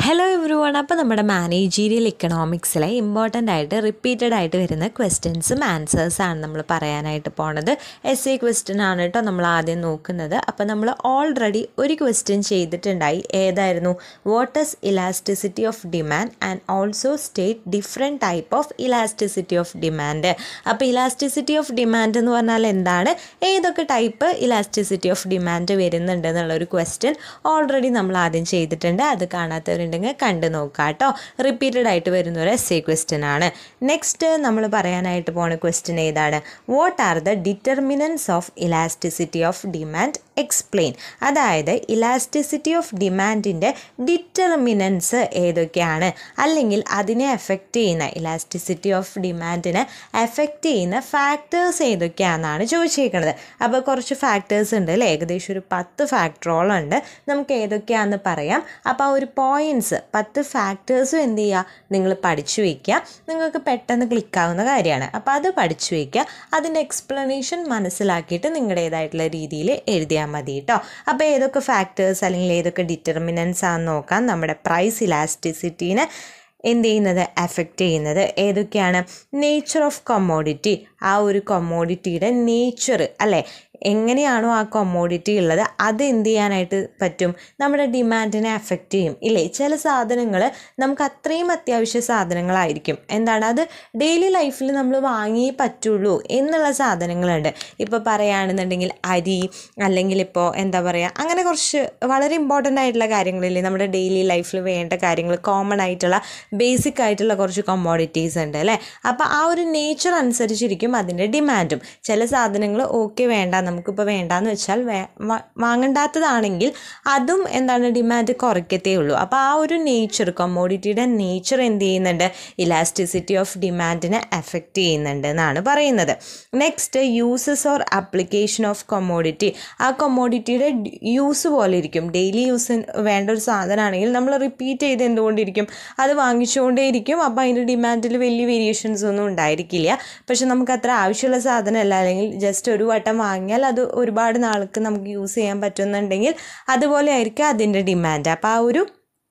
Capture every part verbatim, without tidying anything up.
Hello every one. അപ്പോൾ നമ്മുടെ managerial ഇക്കണോമിക്സിലെ ഇമ്പോർട്ടൻ്റ് ആയിട്ട് റിപ്പീറ്റഡ് ആയിട്ട് വരുന്ന ക്വസ്റ്റ്യൻസും ആൻസേഴ്സാണ് നമ്മൾ പറയാനായിട്ട് പോണത്. എസ് എ ക്വസ്റ്റ്യൻ ആണ് കേട്ടോ നമ്മൾ ആദ്യം നോക്കുന്നത്. അപ്പോൾ നമ്മൾ ഓൾറെഡി ഒരു ക്വസ്റ്റ്യൻ ചെയ്തിട്ടുണ്ടായി. ഏതായിരുന്നു? What is elasticity of demand and also state different type of elasticity of demand. അപ്പോൾ ഇലാസ്റ്റിസിറ്റി ഓഫ് ഡിമാൻഡ് എന്ന് പറഞ്ഞാൽ എന്താണ്, ഏതൊക്കെ ടൈപ്പ് ഇലാസ്റ്റിസിറ്റി ഓഫ് ഡിമാൻഡ് വരുന്നുണ്ട് എന്നുള്ളൊരു ക്വസ്റ്റ്യൻ ഓൾറെഡി നമ്മൾ ആദ്യം ചെയ്തിട്ടുണ്ട്. അത് കാണാത്തവരുണ്ടെങ്കിൽ കണ്ടു നോക്കാം കേട്ടോ. റിപ്പീറ്റഡ് ആയിട്ട് വരുന്ന ഒരു എസ് എ ക്വസ്റ്റ്യൻ ആണ്. നെക്സ്റ്റ് നമ്മൾ പറയാനായിട്ട് പോണ ക്വസ്റ്റ്യൻ ഏതാണ്? What are the determinants of elasticity of demand explain. അതായത് ഇലാസ്റ്റിസിറ്റി ഓഫ് ഡിമാൻഡിൻ്റെ ഡിറ്റർമിനൻസ് ഏതൊക്കെയാണ്, അല്ലെങ്കിൽ അതിനെ എഫക്റ്റ് ചെയ്യുന്ന ഇലാസ്റ്റിസിറ്റി ഓഫ് ഡിമാൻഡിനെ എഫക്റ്റ് ചെയ്യുന്ന ഫാക്ടേഴ്സ് ഏതൊക്കെയാണെന്നാണ് ചോദിച്ചേക്കുന്നത്. അപ്പോൾ കുറച്ച് ഫാക്ടേഴ്സ് ഉണ്ട് അല്ലേ, ഏകദേശം ഒരു പത്ത് ഫാക്ടറോളം ഉണ്ട്. നമുക്ക് ഏതൊക്കെയാണെന്ന് പറയാം. അപ്പോൾ ആ ഒരു പോയിൻറ്റ്സ് പത്ത് ഫാക്ടേഴ്സും എന്ത് ചെയ്യുക, നിങ്ങൾ പഠിച്ചു വയ്ക്കുക. നിങ്ങൾക്ക് പെട്ടെന്ന് ക്ലിക്കാവുന്ന കാര്യമാണ്. അപ്പോൾ അത് പഠിച്ചു വയ്ക്കുക. അതിൻ്റെ എക്സ്പ്ലനേഷൻ മനസ്സിലാക്കിയിട്ട് നിങ്ങളുടേതായിട്ടുള്ള രീതിയിൽ എഴുതിയാൽ മതി കേട്ടോ. അപ്പോൾ ഏതൊക്കെ ഫാക്ടേഴ്സ് അല്ലെങ്കിൽ ഏതൊക്കെ ഡിറ്റർമിനൻസ് ആണെന്ന് നോക്കാം. നമ്മുടെ പ്രൈസ് ഇലാസ്റ്റിസിറ്റീനെ എന്ത് ചെയ്യുന്നത്, എഫക്റ്റ് ചെയ്യുന്നത് ഏതൊക്കെയാണ്? നേച്ചർ ഓഫ് കൊമ്മോഡിറ്റി, ആ ഒരു കൊമ്മോഡിറ്റിയുടെ നേച്ചർ അല്ലേ, എങ്ങനെയാണോ ആ കൊമ്മോഡിറ്റി ഉള്ളത് അത് എന്ത് ചെയ്യാനായിട്ട് പറ്റും, നമ്മുടെ ഡിമാൻഡിനെ എഫക്റ്റ് ചെയ്യും ഇല്ലേ. ചില സാധനങ്ങൾ നമുക്ക് അത്രയും അത്യാവശ്യ സാധനങ്ങളായിരിക്കും, എന്താണ് അത് ഡെയിലി ലൈഫിൽ നമ്മൾ വാങ്ങിയേ പറ്റുള്ളൂ എന്നുള്ള സാധനങ്ങളുണ്ട്. ഇപ്പോൾ പറയുകയാണെന്നുണ്ടെങ്കിൽ അരി, അല്ലെങ്കിൽ ഇപ്പോൾ എന്താ പറയുക, അങ്ങനെ കുറച്ച് വളരെ ഇമ്പോർട്ടൻ്റ് ആയിട്ടുള്ള കാര്യങ്ങളില്ലേ നമ്മുടെ ഡെയിലി ലൈഫിൽ വേണ്ട കാര്യങ്ങൾ, കോമൺ ആയിട്ടുള്ള ബേസിക് ആയിട്ടുള്ള കുറച്ച് കൊമ്മോഡിറ്റീസ് ഉണ്ട് അല്ലേ. അപ്പോൾ ആ ഒരു നേച്ചർ അനുസരിച്ചിരിക്കും അതിൻ്റെ ഡിമാൻഡും. ചില സാധനങ്ങൾ ഓക്കെ വേണ്ട, നമുക്കിപ്പോൾ വേണ്ടാന്ന് വെച്ചാൽ വേ വാങ്ങണ്ടാത്തതാണെങ്കിൽ അതും എന്താണ് ഡിമാൻഡ് കുറയ്ക്കത്തേ ഉള്ളൂ. അപ്പോൾ ആ ഒരു നേച്ചർ, കൊമ്മോഡിറ്റിയുടെ നേച്ചർ എന്ത് ചെയ്യുന്നുണ്ട്, ഇലാസ്റ്റിസിറ്റി ഓഫ് ഡിമാൻഡിനെ എഫക്റ്റ് ചെയ്യുന്നുണ്ട് എന്നാണ് പറയുന്നത്. Next uses or application of commodity, ആ കൊമ്മോഡിറ്റിയുടെ യൂസ് പോലെ ഇരിക്കും. ഡെയിലി യൂസ് വേണ്ട ഒരു സാധനമാണെങ്കിൽ നമ്മൾ റിപ്പീറ്റ് ചെയ്ത് എന്തുകൊണ്ടിരിക്കും, അത് വാങ്ങിച്ചുകൊണ്ടേ ഇരിക്കും. അപ്പോൾ അതിൻ്റെ ഡിമാൻഡിൽ വലിയ വേരിയേഷൻസ് ഒന്നും ഉണ്ടായിരിക്കില്ല. പക്ഷെ നമുക്ക് അത്ര ആവശ്യമുള്ള സാധനമല്ല, അല്ലെങ്കിൽ ജസ്റ്റ് ഒരു വട്ടം വാങ്ങിയാൽ അത് ഒരുപാട് നാൾക്ക് നമുക്ക് യൂസ് ചെയ്യാൻ പറ്റുന്നുണ്ടെങ്കിൽ അതുപോലെ ആയിരിക്കും അതിൻ്റെ ഡിമാൻഡ്. അപ്പോൾ ആ ഒരു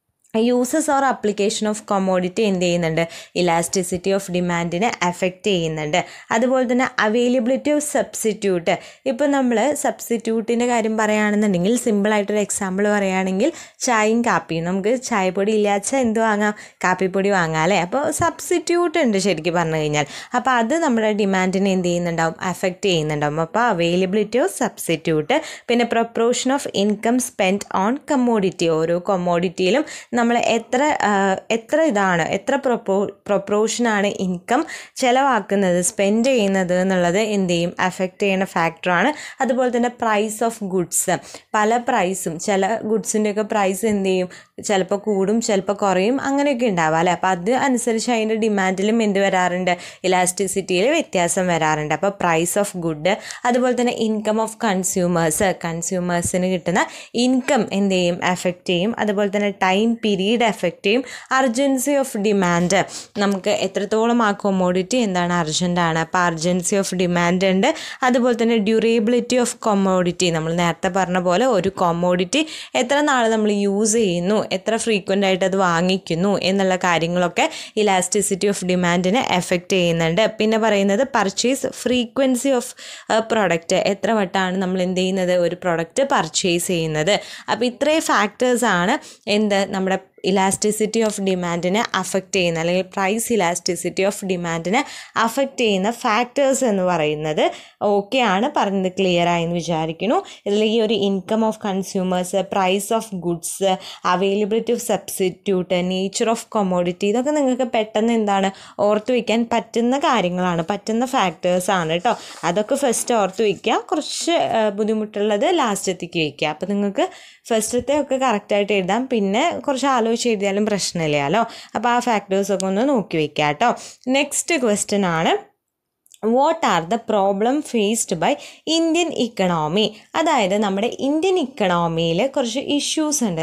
uses or application of commodity എന്ത് ചെയ്യുന്നുണ്ട്, ഇലാസ്റ്റിസിറ്റി ഓഫ് ഡിമാൻഡിനെ എഫക്റ്റ് ചെയ്യുന്നുണ്ട്. അതുപോലെ തന്നെ അവൈലബിലിറ്റി ഓഫ് സബ്സ്റ്റിറ്റ്യൂട്ട്. ഇപ്പോൾ നമ്മൾ സബ്സ്റ്റിറ്റ്യൂട്ടിൻ്റെ കാര്യം പറയുകയാണെന്നുണ്ടെങ്കിൽ സിമ്പിളായിട്ടൊരു എക്സാമ്പിൾ പറയുകയാണെങ്കിൽ ചായയും കാപ്പിയും, നമുക്ക് ചായപ്പൊടി ഇല്ലാച്ച എന്ത് വാങ്ങാം, കാപ്പിപ്പൊടി വാങ്ങാം അല്ലേ. അപ്പോൾ സബ്സ്റ്റിറ്റ്യൂട്ട് ഉണ്ട് ശരിക്കും പറഞ്ഞു കഴിഞ്ഞാൽ. അപ്പോൾ അത് നമ്മുടെ ഡിമാൻഡിനെ എന്ത് ചെയ്യുന്നുണ്ടാവും, എഫക്റ്റ് ചെയ്യുന്നുണ്ടാവും. അപ്പോൾ അവൈലബിലിറ്റി ഓഫ് സബ്സ്റ്റിറ്റ്യൂട്ട്. പിന്നെ proportion of income spend on commodity, ഓരോ കൊമ്മോഡിറ്റിയിലും നമ്മൾ എത്ര എത്ര ഇതാണ് എത്ര പ്രൊപ്പോ പ്രൊപ്പോർഷനാണ് ഇൻകം ചിലവാക്കുന്നത്, സ്പെൻഡ് ചെയ്യുന്നത് എന്നുള്ളത് എന്ത് ചെയ്യും, എഫക്റ്റ് ചെയ്യുന്ന ഫാക്ടറാണ്. അതുപോലെ തന്നെ പ്രൈസ് ഓഫ് ഗുഡ്സ്, പല പ്രൈസും ചില ഗുഡ്സിൻ്റെയൊക്കെ പ്രൈസ് എന്ത് ചെയ്യും, ചിലപ്പോൾ കൂടും ചിലപ്പോൾ കുറയും, അങ്ങനെയൊക്കെ ഉണ്ടാവാം അല്ലേ. അപ്പോൾ അത് അനുസരിച്ച് അതിൻ്റെ ഡിമാൻഡിലും എന്ത് വരാറുണ്ട്, ഇലാസ്റ്റിസിറ്റിയിൽ വ്യത്യാസം വരാറുണ്ട്. അപ്പോൾ പ്രൈസ് ഓഫ് ഗുഡ്, അതുപോലെ തന്നെ ഇൻകം ഓഫ് കൺസ്യൂമേഴ്സ്, കൺസ്യൂമേഴ്സിന് കിട്ടുന്ന ഇൻകം എന്ത് ചെയ്യും, എഫക്റ്റ് ചെയ്യും. അതുപോലെ തന്നെ ടൈം പീരീഡ് എഫക്റ്റ് ചെയ്യും. അർജൻസി ഓഫ് ഡിമാൻഡ്, നമുക്ക് എത്രത്തോളം ആ കൊമ്മോഡിറ്റി എന്താണ് അർജൻറ്റാണ്, അപ്പോൾ അർജൻസി ഓഫ് ഡിമാൻഡ് ഉണ്ട്. അതുപോലെ തന്നെ ഡ്യൂറേബിലിറ്റി ഓഫ് കൊമ്മോഡിറ്റി, നമ്മൾ നേരത്തെ പറഞ്ഞ പോലെ ഒരു കൊമ്മോഡിറ്റി എത്ര നാൾ നമ്മൾ യൂസ് ചെയ്യുന്നു, എത്ര ഫ്രീക്വൻ്റ് ആയിട്ട് അത് വാങ്ങിക്കുന്നു എന്നുള്ള കാര്യങ്ങളൊക്കെ ഇലാസ്റ്റിസിറ്റി ഓഫ് ഡിമാൻഡിനെ എഫക്റ്റ് ചെയ്യുന്നുണ്ട്. പിന്നെ പറയുന്നത് പർച്ചേസ് ഫ്രീക്വൻസി ഓഫ് പ്രൊഡക്റ്റ്, എത്ര വട്ടമാണ് നമ്മൾ എന്ത് ചെയ്യുന്നത്, ഒരു പ്രൊഡക്റ്റ് പർച്ചേസ് ചെയ്യുന്നത്. അപ്പോൾ ഇത്രയും ഫാക്ടേഴ്സാണ് എന്ത് നമ്മുടെ ഇലാസ്റ്റിസിറ്റി ഓഫ് ഡിമാൻഡിനെ അഫക്റ്റ് ചെയ്യുന്ന, അല്ലെങ്കിൽ പ്രൈസ് ഇലാസ്റ്റിസിറ്റി ഓഫ് ഡിമാൻഡിനെ അഫക്റ്റ് ചെയ്യുന്ന ഫാക്ടേഴ്സ് എന്ന് പറയുന്നത്. ഓക്കെയാണ്, പറഞ്ഞത് ക്ലിയർ ആയെന്ന് വിചാരിക്കുന്നു. ഇതിൽ ഈ ഒരു income of consumers, price of goods, availability of substitute, nature of commodity, ഇതൊക്കെ നിങ്ങൾക്ക് പെട്ടെന്ന് എന്താണ് ഓർത്ത് വയ്ക്കാൻ പറ്റുന്ന കാര്യങ്ങളാണ്, പറ്റുന്ന ഫാക്ടേഴ്സാണ് കേട്ടോ. അതൊക്കെ ഫസ്റ്റ് ഓർത്ത് വയ്ക്കുക, കുറച്ച് ബുദ്ധിമുട്ടുള്ളത് ലാസ്റ്റത്തേക്ക് വയ്ക്കുക. അപ്പോൾ നിങ്ങൾക്ക് ഫസ്റ്റത്തെ ഒക്കെ കറക്റ്റായിട്ട് എഴുതാം, പിന്നെ കുറച്ച് ആലോചിച്ച് എഴുതിയാലും പ്രശ്നമില്ലല്ലോ. അപ്പോൾ ആ ഫാക്ടേഴ്സൊക്കെ ഒന്ന് നോക്കി വയ്ക്കുക കേട്ടോ. നെക്സ്റ്റ് ക്വസ്റ്റ്യൻ ആണ്, what are the problem faced by Indian economy. അതായത് നമ്മുടെ ഇന്ത്യൻ ഇക്കണോമിയിൽ കുറച്ച് ഇഷ്യൂസ് ഉണ്ട് അല്ലേ,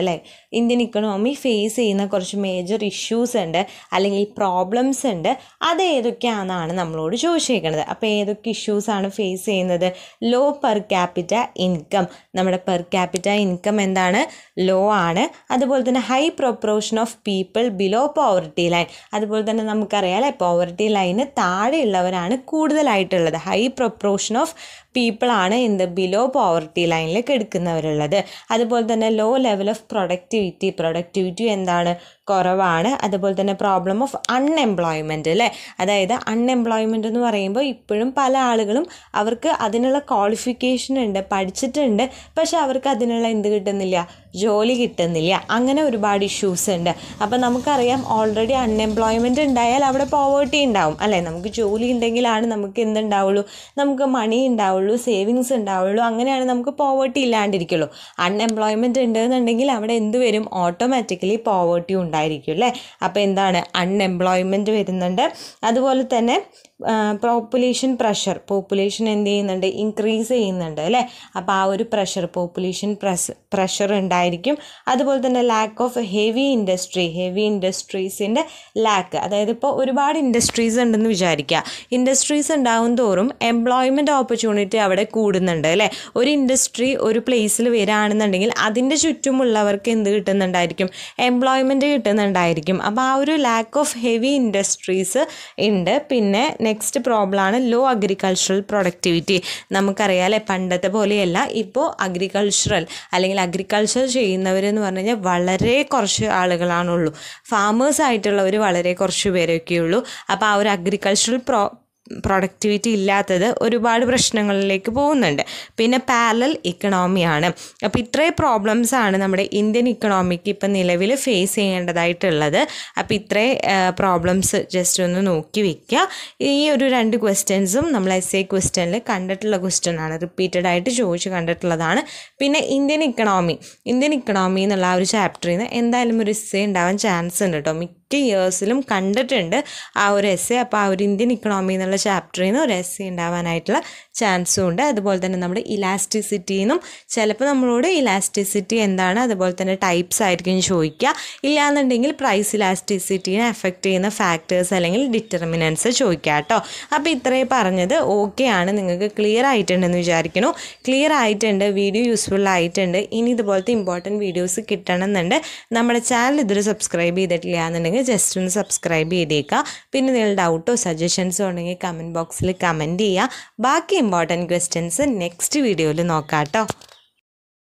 ഇന്ത്യൻ ഇക്കണോമി ഫേസ് ചെയ്യുന്ന കുറച്ച് മേജർ ഇഷ്യൂസ് ഉണ്ട് അല്ലെങ്കിൽ പ്രോബ്ലംസ് ഉണ്ട്, അത് ഏതൊക്കെയാണെന്നാണ് നമ്മളോട് ചോദിച്ചേക്കുന്നത്. അപ്പോൾ ഏതൊക്കെ ഇഷ്യൂസാണ് ഫേസ് ചെയ്യുന്നത്? ലോ പെർ ക്യാപിറ്റ ഇൻകം, നമ്മുടെ പെർ ക്യാപിറ്റ ഇൻകം എന്താണ്? ലോ ആണ്. അതുപോലെ തന്നെ high proportion of people below poverty line, അതുപോലെ തന്നെ നമുക്കറിയാം അല്ലേ, പോവർട്ടി ലൈന് താഴെയുള്ളവരാണ് കൂടുതലായിട്ടുള്ളത്. ഹൈ പ്രൊപ്പോർഷൻ ഓഫ് പീപ്പിൾ ആണ് എന്ത്? ബിലോ പോവർട്ടി ലൈനിലേക്ക് എടുക്കുന്നവരുള്ളത്. അതുപോലെ തന്നെ low level of productivity, productivity എന്താണ്? കുറവാണ്. അതുപോലെ തന്നെ പ്രോബ്ലം ഓഫ് അൺഎംപ്ലോയ്മെൻറ്റ് അല്ലേ, അതായത് അൺഎംപ്ലോയ്മെൻറ്റ് എന്ന് പറയുമ്പോൾ ഇപ്പോഴും പല ആളുകളും അവർക്ക് അതിനുള്ള ക്വാളിഫിക്കേഷൻ ഉണ്ട്, പഠിച്ചിട്ടുണ്ട്, പക്ഷെ അവർക്ക് അതിനുള്ള എന്ത് കിട്ടുന്നില്ല? ജോലി കിട്ടുന്നില്ല. അങ്ങനെ ഒരുപാട് ഇഷ്യൂസ് ഉണ്ട്. അപ്പം നമുക്കറിയാം ഓൾറെഡി അൺഎംപ്ലോയ്മെൻറ്റ് ഉണ്ടായാൽ അവിടെ പോവേർട്ടി ഉണ്ടാവും അല്ലേ. നമുക്ക് ജോലി ഉണ്ടെങ്കിലാണ് നമുക്ക് എന്തുണ്ടാവുള്ളൂ? നമുക്ക് മണി ഉണ്ടാവുള്ളൂ, സേവിങ്സ് ഉണ്ടാവുള്ളൂ. അങ്ങനെയാണ് നമുക്ക് പോവേർട്ടി ഇല്ലാണ്ടിരിക്കുള്ളൂ. അൺഎംപ്ലോയ്മെൻറ്റ് ഉണ്ടെന്നുണ്ടെങ്കിൽ അവിടെ എന്ത് വരും? ഓട്ടോമാറ്റിക്കലി പോവേർട്ടി ഉണ്ടായിരിക്കും അല്ലേ. അപ്പോൾ എന്താണ്? അൺഎംപ്ലോയ്മെൻറ്റ് വരുന്നുണ്ട്. അതുപോലെ തന്നെ പോപ്പുലേഷൻ പ്രഷർ, പോപ്പുലേഷൻ എന്ത് ചെയ്യുന്നുണ്ട്? ഇൻക്രീസ് ചെയ്യുന്നുണ്ട് അല്ലേ. അപ്പോൾ ആ ഒരു പ്രഷർ, പോപ്പുലേഷൻ പ്രസ് പ്രഷർ ഉണ്ടായിരിക്കും. അതുപോലെ തന്നെ lack of heavy industry, heavy ഇൻഡസ്ട്രീസിൻ്റെ ലാക്ക്, അതായത് ഇപ്പോൾ ഒരുപാട് ഇൻഡസ്ട്രീസ് ഉണ്ടെന്ന് വിചാരിക്കുക. ഇൻഡസ്ട്രീസ് ഉണ്ടാവും തോറും എംപ്ലോയ്മെൻറ്റ് ഓപ്പർച്യൂണിറ്റി അവിടെ കൂടുന്നുണ്ട് അല്ലേ. ഒരു ഇൻഡസ്ട്രി ഒരു പ്ലേസിൽ വരികയാണെന്നുണ്ടെങ്കിൽ അതിൻ്റെ ചുറ്റുമുള്ളവർക്ക് എന്ത് കിട്ടുന്നുണ്ടായിരിക്കും? എംപ്ലോയ്മെൻറ്റ് കിട്ടുന്നുണ്ടായിരിക്കും. അപ്പോൾ ആ ഒരു ലാക്ക് ഓഫ് ഹെവി ഇൻഡസ്ട്രീസ് ഉണ്ട്. പിന്നെ നെക്സ്റ്റ് പ്രോബ്ലമാണ് ലോ അഗ്രികൾച്ചറൽ പ്രൊഡക്ടിവിറ്റി. നമുക്കറിയാമല്ലേ, പണ്ടത്തെ പോലെയല്ല, ഇപ്പോൾ അഗ്രികൾച്ചറൽ അല്ലെങ്കിൽ അഗ്രികൾച്ചർ ചെയ്യുന്നവരെന്ന് പറഞ്ഞു കഴിഞ്ഞാൽ വളരെ കുറച്ച് ആളുകളാണുള്ളൂ. ഫാമേഴ്സ് ആയിട്ടുള്ളവർ വളരെ കുറച്ച് പേരൊക്കെയുള്ളൂ. അപ്പോൾ ആ ഒരു അഗ്രികൾച്ചറൽ പ്രോ പ്രൊഡക്ടിവിറ്റി ഇല്ലാത്തത് ഒരുപാട് പ്രശ്നങ്ങളിലേക്ക് പോകുന്നുണ്ട്. പിന്നെ പാരലൽ ഇക്കണോമിയാണ്. അപ്പോൾ ഇത്രയും പ്രോബ്ലംസാണ് നമ്മുടെ ഇന്ത്യൻ ഇക്കണോമിക്ക് ഇപ്പം നിലവിൽ ഫേസ് ചെയ്യേണ്ടതായിട്ടുള്ളത്. അപ്പോൾ ഇത്രയും പ്രോബ്ലംസ് ജസ്റ്റ് ഒന്ന് നോക്കി വയ്ക്കുക. ഈ ഒരു രണ്ട് ക്വസ്റ്റ്യൻസും നമ്മൾ എസ് എ ക്വസ്റ്റ്യനിൽ കണ്ടിട്ടുള്ള ക്വസ്റ്റ്യൻ ആണ്, റിപ്പീറ്റഡ് ആയിട്ട് ചോദിച്ച് കണ്ടിട്ടുള്ളതാണ്. പിന്നെ ഇന്ത്യൻ ഇക്കണോമി, ഇന്ത്യൻ ഇക്കണോമി എന്നുള്ള ആ ഒരു ചാപ്റ്ററിൽ നിന്ന് എന്തായാലും ഒരു എസ് എ ഉണ്ടാവാൻ ചാൻസ് ഉണ്ട് കേട്ടോ. മിക്ക ഇയേഴ്സിലും കണ്ടിട്ടുണ്ട് ആ ഒരു എസ് എ. അപ്പോൾ ആ ഒരു ഇന്ത്യൻ ഇക്കണോമി എന്നുള്ള ചാപ്റ്ററിൽ നിന്ന് ഒരു എസ് എ ഉണ്ടാവാനായിട്ടുള്ള ചാൻസും ഉണ്ട്. അതുപോലെ തന്നെ നമ്മുടെ ഇലാസ്റ്റിസിറ്റിന്നും ചിലപ്പോൾ നമ്മളോട് ഇലാസ്റ്റിസിറ്റി എന്താണ്, അതുപോലെ തന്നെ ടൈപ്സ് ആയിരിക്കും ചോദിക്കുക. ഇല്ലാന്നുണ്ടെങ്കിൽ പ്രൈസ് ഇലാസ്റ്റിസിറ്റീനെ എഫക്റ്റ് ചെയ്യുന്ന ഫാക്ടേഴ്സ് അല്ലെങ്കിൽ ഡിറ്റർമിനൻസ് ചോദിക്കുക കേട്ടോ. അപ്പോൾ ഇത്രയും പറഞ്ഞത് ഓക്കെ ആണ്, നിങ്ങൾക്ക് ക്ലിയർ ആയിട്ടുണ്ടെന്ന് വിചാരിക്കുന്നു. ക്ലിയർ ആയിട്ടുണ്ട്, വീഡിയോ യൂസ്ഫുൾ ആയിട്ടുണ്ട്. ഇനി ഇതുപോലത്തെ ഇമ്പോർട്ടൻറ്റ് വീഡിയോസ് കിട്ടണമെന്നുണ്ട് നമ്മുടെ ചാനൽ ഇതുവരെ സബ്സ്ക്രൈബ് ചെയ്തിട്ടില്ല എന്നുണ്ടെങ്കിൽ ജസ്റ്റ് ഒന്ന് സബ്സ്ക്രൈബ് ചെയ്തേക്കുക. പിന്നെ നിങ്ങൾ ഡൗട്ടോ സജഷൻസോ ഉണ്ടെങ്കിൽ കമൻറ്റ് ബോക്സിൽ കമൻറ്റ് ചെയ്യുക. ബാക്കി ഇമ്പോർട്ടൻറ്റ് ക്വസ്റ്റ്യൻസ് നെക്സ്റ്റ് വീഡിയോയിൽ നോക്കാം കേട്ടോ.